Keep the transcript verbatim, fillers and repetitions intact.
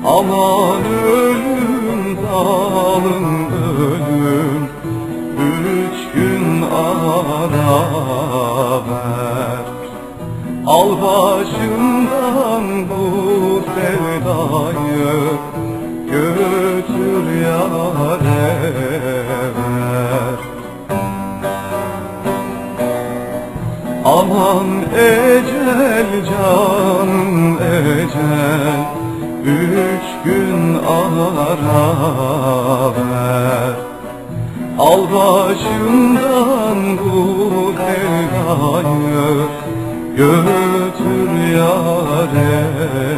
Aman ölüm zalim ölüm, üç gün ara ver. Al başımdan bu sevdayı, götür yâre ver. Aman ecel canım ecel, üç gün ara ver. Al başımdan bu sevdayı, götür yâre